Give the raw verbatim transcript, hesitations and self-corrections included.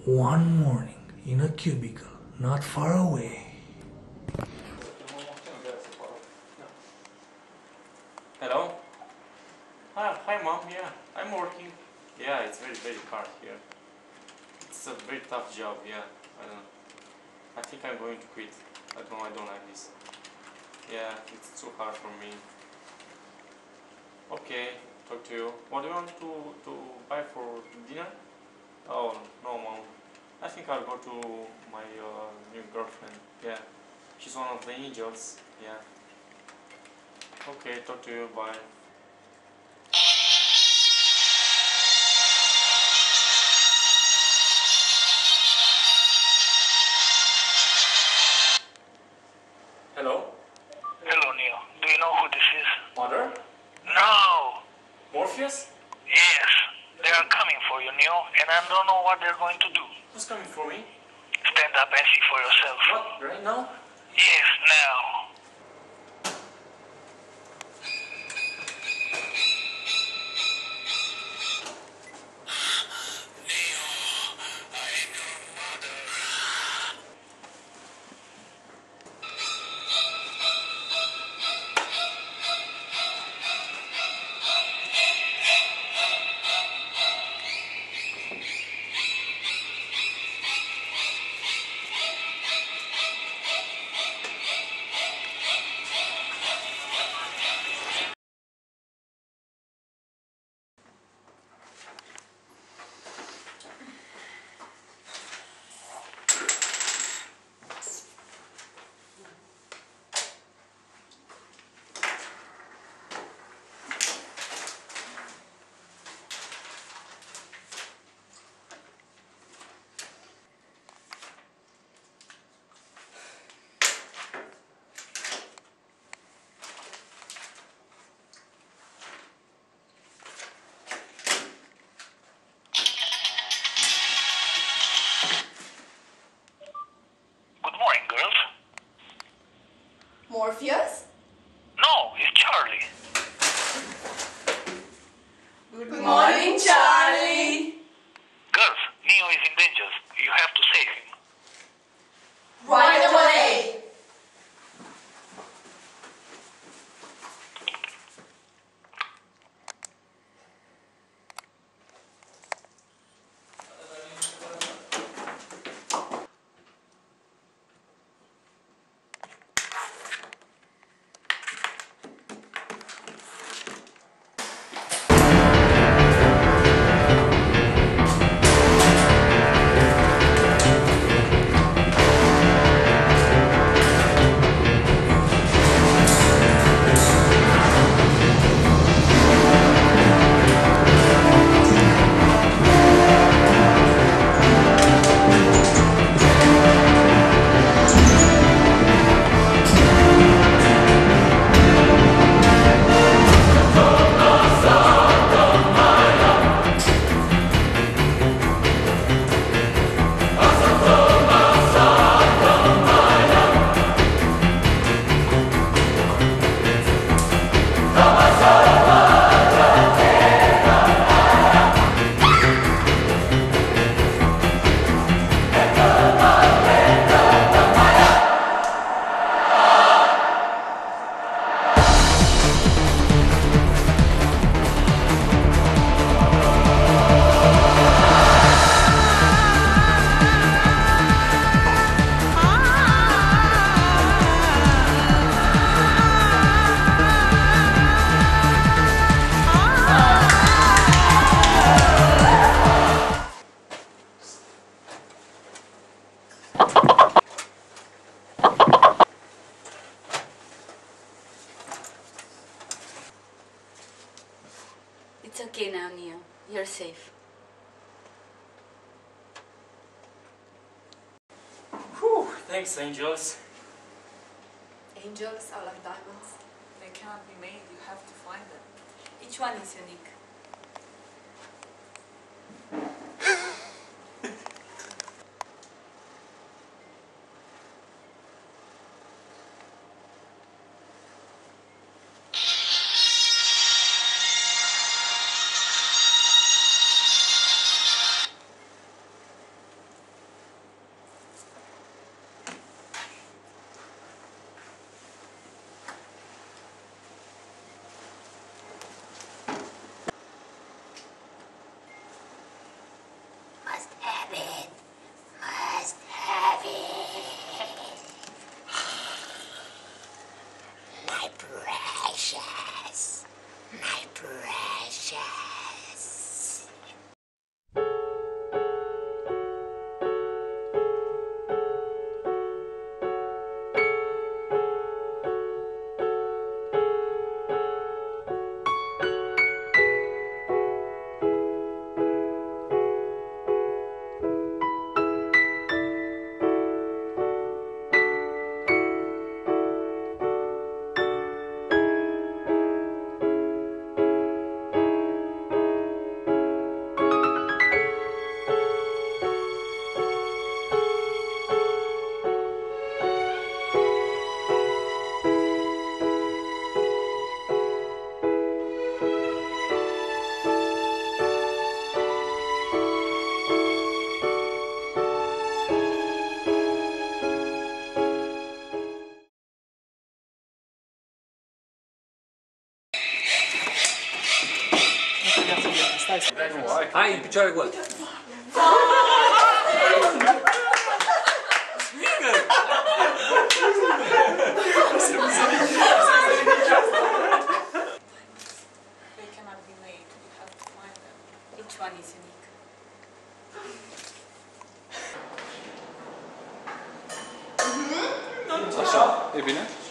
One morning, in a cubicle, not far away. Hello? Hi, hi mom, yeah, I'm working. Yeah, it's very, very hard here. It's a very tough job, yeah. I don't know. I think I'm going to quit. I don't know, I don't like this. Yeah, it's too hard for me. Okay, talk to you. What do you want to, to buy for dinner? Oh, no mom. I think I'll go to my uh, new girlfriend. Yeah, she's one of the angels. Yeah. Okay, talk to you, bye. Hello? Hello, Neo. Do you know who this is? Mother? No! Morpheus? Yes. They are coming for you, Neo, and I don't know what they're going to do. Who's coming for me? Stand up and see for yourself. What? Right now? Yes, now. Good morning, girls. Morpheus? No, it's Charlie. Good morning, Charlie. Girls, Neo is in danger. You have to save him. Right away. It's okay now, Neo. You're safe. Whew, thanks, angels. Angels are like diamonds. They cannot be made, you have to find them. Each one is unique. Hai, în picioare gol. They cannot be made. You have to find them. Each one is unique. Așa, e bine?